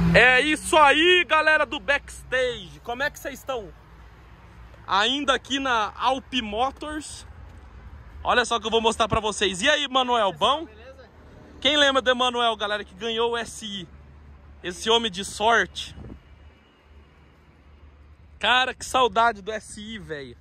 É isso aí, galera do backstage. Como é que vocês estão? Ainda aqui na Alp Motors. Olha só que eu vou mostrar pra vocês. E aí, Manuel, bom? Quem lembra do Emanuel, galera, que ganhou o SI? Esse homem de sorte. Cara, que saudade do SI, velho.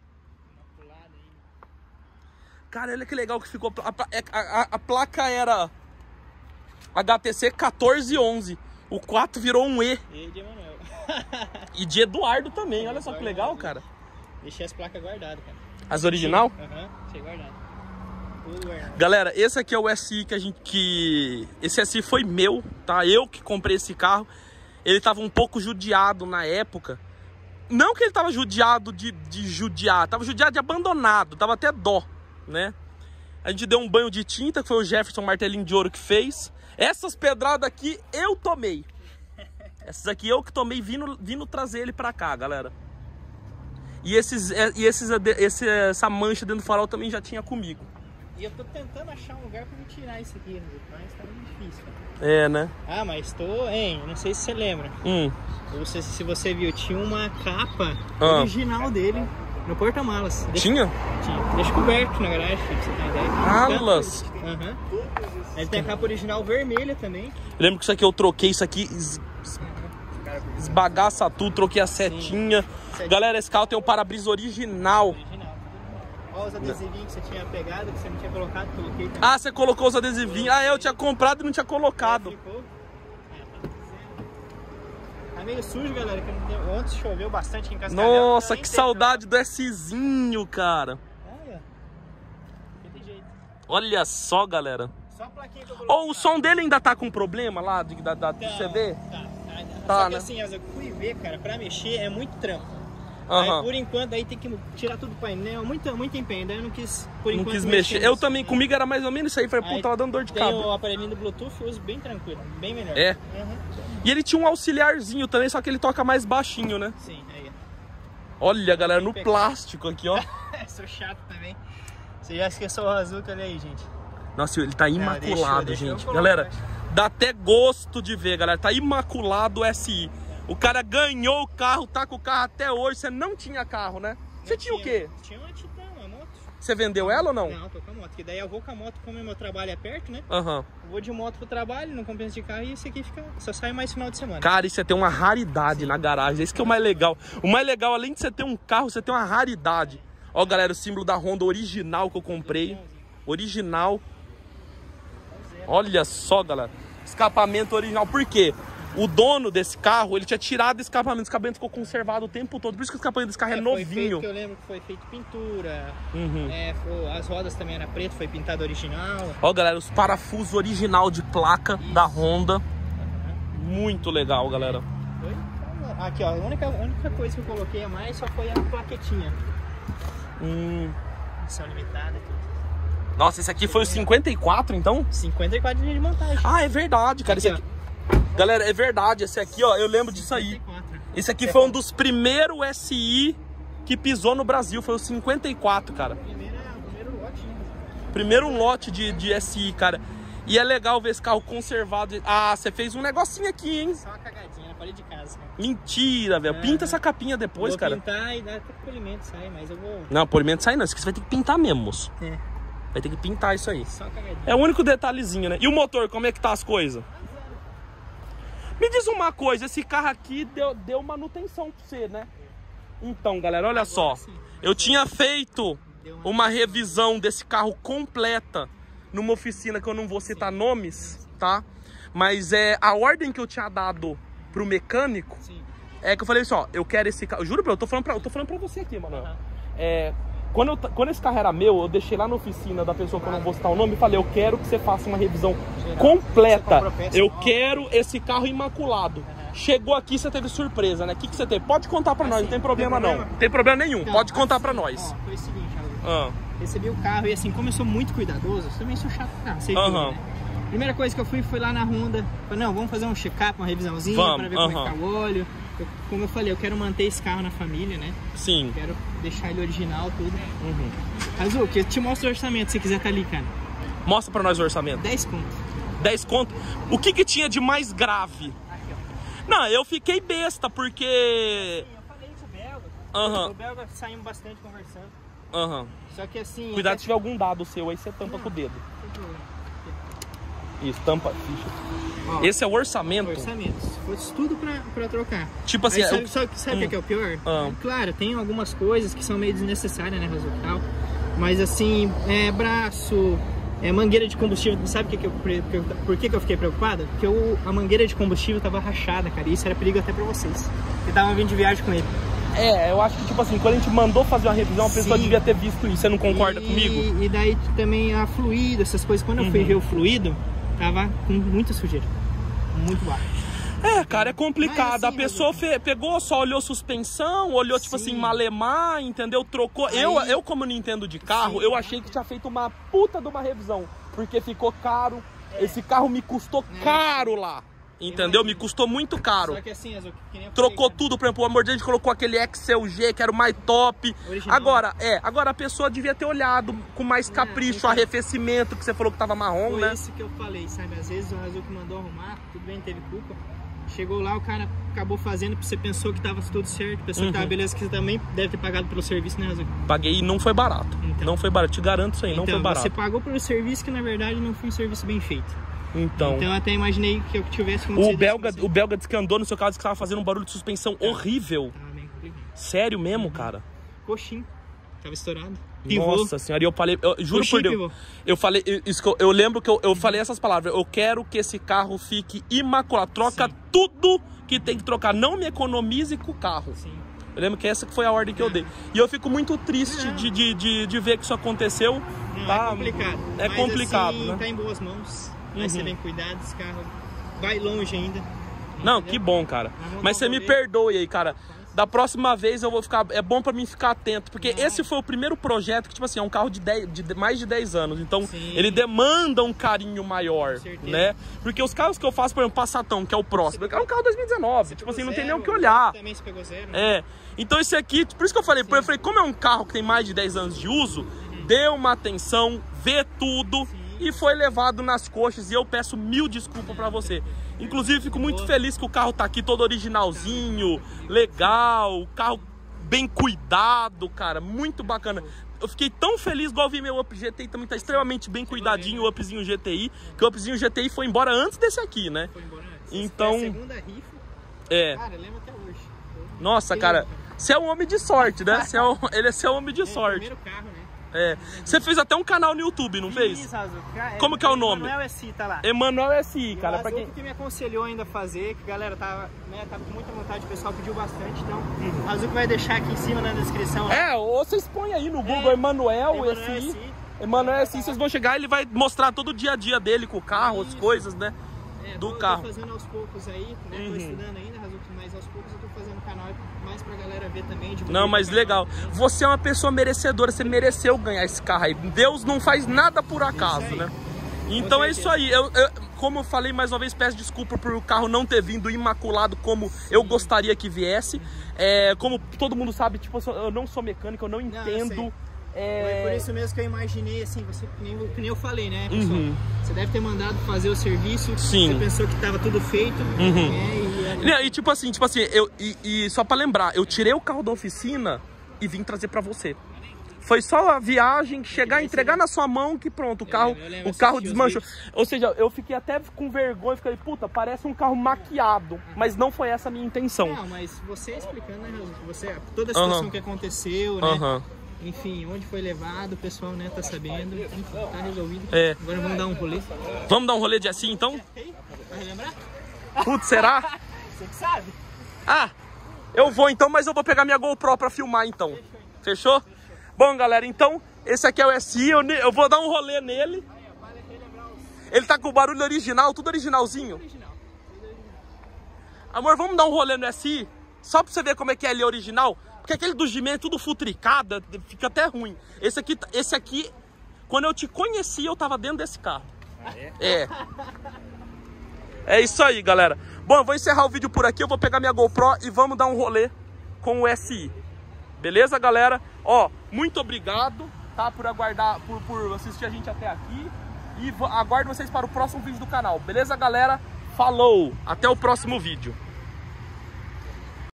Cara, olha que legal que ficou. A placa era HTC 1411. O 4 virou um E. E de Emanuel. E de Eduardo também. Olha só que legal, cara. Deixei as placas guardadas, cara. As original? Aham, deixei guardado. Tudo guardado. Galera, esse aqui é o SI que a gente... Esse SI foi meu, tá? Eu que comprei esse carro. Ele tava um pouco judiado na época. Não que ele tava judiado de judiar. Tava judiado de abandonado. Tava até dó, né? A gente deu um banho de tinta, que foi o Jefferson Martelinho de Ouro que fez. Essas pedradas aqui eu tomei. Essas aqui eu que tomei vindo trazer ele pra cá, galera. E essa mancha dentro do farol também já tinha comigo. E eu tô tentando achar um lugar pra me tirar isso aqui, mas tá muito difícil, cara. É, né? Ah, mas tô, hein? Não sei se você lembra. Se você viu, tinha uma capa original dele no porta-malas. Tinha? Tinha. Deixa coberto na garagem, pra você ter ideia. Alas! Ele tem a capa original vermelha também. Eu lembro que isso aqui eu troquei, isso aqui esbagaça tudo, troquei a setinha. Galera, esse carro tem um para-brisa original. Olha os adesivinhos que você tinha pegado, que você não tinha colocado, coloquei também. Ah, você colocou os adesivinhos. Ah, eu tinha comprado e não tinha colocado. Tá meio sujo, galera, que ontem choveu bastante em Cascavel. Nossa, que saudade do Szinho, cara. Olha só, galera. Só a plaquinha que eu coloquei. O som dele ainda tá com problema lá do CD? Só que né? assim, eu fui ver, cara, pra mexer é muito trampo. Aí, por enquanto, aí tem que tirar tudo do painel, muito empenho, daí eu não quis, por enquanto, quis mexer. Eu também, comigo era mais ou menos isso aí, falei, pô, tava dando dor de cabo. Tem cabo. o aparelhinho do Bluetooth, eu uso bem tranquilo, bem melhor. É? E ele tinha um auxiliarzinho também, só que ele toca mais baixinho, né? Sim, aí. Olha, galera, no plástico aqui, ó. Sou chato também. Você já esqueceu o Razuca ali aí, gente. Nossa, ele tá imaculado, gente. Galera, dá até gosto de ver, galera. Tá imaculado o SI. O cara ganhou o carro, tá com o carro até hoje. Você não tinha carro, né? Você tinha o quê? Tinha uma Titan, uma moto. Você vendeu ela ou não? Não, tô com a moto. Que daí eu vou com a moto, como meu trabalho é perto, né? Eu vou de moto pro trabalho, não compensa de carro. E esse aqui só sai mais final de semana. Cara, isso é ter uma raridade na garagem. Esse que é o mais legal. O mais legal, além de você ter um carro, você tem uma raridade. Ó, galera, o símbolo da Honda original que eu comprei. Original. Olha só, galera. Escapamento original. Por quê? O dono desse carro, ele tinha tirado o escapamento ficou conservado o tempo todo. Por isso que o escapamento desse carro é novinho. Eu lembro que foi feito pintura. As rodas também eram preto, foi pintado original. Ó, galera, os parafusos original de placa da Honda. Muito legal, galera. Aqui, ó, a única coisa que eu coloquei a mais só foi a plaquetinha. Edição limitada e tudo. Nossa, esse aqui foi o 54, então? 54 de montagem. Ah, é verdade, cara. Esse aqui... Galera, é verdade. Esse aqui, ó, eu lembro disso aí. Esse aqui foi um dos primeiros SI que pisou no Brasil. Foi o 54, cara. Primeiro lote, né? Primeiro lote de SI, cara. E é legal ver esse carro conservado. Ah, você fez um negocinho aqui, hein? Só uma cagadinha na parede de casa, cara. Mentira, velho. Pinta essa capinha depois, cara. Vou pintar e dá até polimento sai, mas eu vou... Não, polimento sai não. Isso aqui você vai ter que pintar mesmo, moço. Vai ter que pintar isso aí. Só cagadinha. É o único detalhezinho, né? E o motor, como é que tá as coisas? Me diz uma coisa, esse carro aqui deu manutenção pra você, né? Então, galera, olha só. Eu tinha feito uma revisão desse carro completa numa oficina que eu não vou citar nomes, tá? Mas a ordem que eu tinha dado pro mecânico é que eu falei assim, ó, eu quero esse carro. Juro, eu tô falando pra você aqui, mano. Quando esse carro era meu, eu deixei lá na oficina da pessoa que eu não vou citar o nome e falei, eu quero que você faça uma revisão completa. Eu quero esse carro imaculado. Chegou aqui, você teve surpresa, né? O que você teve? Pode contar pra nós, não tem problema não. Não tem problema nenhum, pode contar pra nós. Foi o seguinte, recebi o carro e assim, como eu sou muito cuidadoso, eu também sou chato pra carro. Primeira coisa que eu fui lá na Honda, falei, não, vamos fazer um check-up, uma revisãozinha, pra ver como é que tá o óleo. Como eu falei, eu quero manter esse carro na família, né? Sim. Quero deixar ele original, tudo. Azul, que eu te mostro o orçamento se quiser tá ali, cara. Mostra pra nós o orçamento. 10 conto. 10 conto? O que tinha de mais grave? Aqui, ó. Não, eu fiquei besta, porque... Sim, eu falei com o Belga. O Belga saímos bastante conversando. Só que assim... Cuidado se tiver algum dado seu, aí você tampa com o dedo. Isso, tampa a ficha. Ó, esse é o orçamento? Orçamento. Se fosse tudo pra trocar. Tipo assim... Aí, sabe o que é o pior? Claro, tem algumas coisas que são meio desnecessárias, né, Razuco? Mas assim, braço... mangueira de combustível, sabe por que eu fiquei preocupado? Porque a mangueira de combustível tava rachada, cara, e isso era perigo até pra vocês. Eu tava vindo de viagem com ele. Eu acho que, tipo assim, quando a gente mandou fazer uma revisão, a pessoa devia ter visto isso. Você não concorda comigo? E daí também a fluido, essas coisas. Quando eu fui ver o fluido, tava com muita sujeira. Muito baixo. Cara, é complicado. Assim, a pessoa pegou, só olhou suspensão, olhou, tipo assim, malemar, entendeu? Trocou. Aí... Eu, como não entendo de carro, eu achei que tinha feito uma puta de uma revisão. Porque ficou caro. Esse carro me custou caro lá. Entendeu? Me custou muito caro. Só que assim, trocou tudo, por exemplo, o amor de Deus colocou aquele XLG, que era o mais top. Original. Agora a pessoa devia ter olhado com mais capricho, arrefecimento, que você falou que tava marrom, né? Foi isso que eu falei, sabe? Às vezes o Razuco mandou arrumar, tudo bem, teve culpa. Chegou lá, o cara acabou fazendo, porque você pensou que tava tudo certo, pensou que tava beleza, que você também deve ter pagado pelo serviço, né, Razuco? Paguei e não foi barato. Então, não foi barato, te garanto isso aí, não foi barato. Você pagou pelo serviço que na verdade não foi um serviço bem feito. Então eu até imaginei que eu tivesse o belga disse que andou no seu carro, disse que estava fazendo um barulho de suspensão horrível. Tava bem complicado. Sério mesmo, cara? Coxinho, tava estourado. Pivô. Nossa senhora, e eu falei, juro por Deus, eu falei, eu lembro que eu falei essas palavras, eu quero que esse carro fique imaculado, troca tudo que tem que trocar, não me economize com o carro. Sim. Eu lembro que essa que foi a ordem que eu dei. E eu fico muito triste de ver que isso aconteceu. Tá? É complicado. É complicado, assim, né? Tá em boas mãos. Vai ser bem cuidado, esse carro vai longe ainda. Não, entendeu? Que bom, cara. Mas você me perdoe aí, cara. Da próxima vez eu vou ficar... É bom pra mim ficar atento, porque esse foi o primeiro projeto que, tipo assim, é um carro de mais de 10 anos. Então, ele demanda um carinho maior, né? Porque os carros que eu faço, por exemplo, Passatão, que é o próximo, é um carro 2019. Tipo assim, não tem nem o que olhar. Também se pegou zero, né? Então esse aqui, por isso que eu falei, como é um carro que tem mais de 10 anos de uso, dê uma atenção, vê tudo. E foi levado nas coxas, e eu peço mil desculpas pra você. Inclusive, fico muito feliz que o carro tá aqui todo originalzinho, legal, o carro bem cuidado, cara, muito bacana. Eu fiquei tão feliz, igual vi meu Up GTI também tá extremamente bem cuidadinho, o Upzinho GTI, que o Upzinho GTI foi embora antes desse aqui, né? Foi embora antes. Então, foi a segunda rifa. Cara, eu lembro até hoje. Nossa, cara, você é um homem de sorte, né? Você é um homem de sorte. Primeiro carro, né? Você fez até um canal no YouTube, não fez? Fiz, Como que é o nome? Emanuel SI, tá lá. Emanuel SI, cara. Pra quem que me aconselhou ainda a fazer, que a galera tava com muita vontade, o pessoal pediu bastante, então o Razuco vai deixar aqui em cima na descrição. Ou vocês põem aí no Google Emanuel SI. Emanuel SI, vocês vão chegar e ele vai mostrar todo o dia a dia dele com o carro, as coisas, né? Do carro. Tô fazendo aos poucos aí, né? Tô estudando ainda, Razuco, mas aos poucos eu tô fazendo o canal mais pra galera ver também. Não, mas legal. Você é uma pessoa merecedora, você mereceu ganhar esse carro aí. Deus não faz nada por acaso, né? Então é isso aí. Como eu falei mais uma vez, peço desculpa por o carro não ter vindo imaculado como eu gostaria que viesse. Como todo mundo sabe, tipo, eu não sou mecânico, eu não entendo. Foi por isso mesmo que eu imaginei, assim, que nem eu falei, né, pessoal? Você deve ter mandado fazer o serviço, você pensou que tava tudo feito, e tipo assim, só pra lembrar, eu tirei o carro da oficina e vim trazer pra você. Foi só a viagem, chegar, entregar na sua mão que pronto, o carro desmanchou. Ou seja, eu fiquei até com vergonha, fiquei, puta, parece um carro maquiado, mas não foi essa a minha intenção. Não, mas você explicando, né, toda a situação que aconteceu, né? Enfim, onde foi levado, o pessoal, né, tá sabendo, enfim, tá resolvido. Agora vamos dar um rolê. Vamos dar um rolê de assim, então? Vai lembrar? Putz, será? Você que sabe. Eu vou então, mas eu vou pegar minha GoPro pra filmar então. Fechou? Bom, galera, então, esse aqui é o SI, eu vou dar um rolê nele. Ele tá com o barulho original, tudo originalzinho? Amor, vamos dar um rolê no SI? Só pra você ver como é que é ali original? Porque aquele do Gimê é tudo futricado, fica até ruim. Esse aqui, quando eu te conheci, eu tava dentro desse carro. É isso aí, galera. Bom, eu vou encerrar o vídeo por aqui, eu vou pegar minha GoPro e vamos dar um rolê com o SI. Beleza, galera? Muito obrigado, tá, por aguardar, por assistir a gente até aqui. E aguardo vocês para o próximo vídeo do canal. Beleza, galera? Falou! Até o próximo vídeo.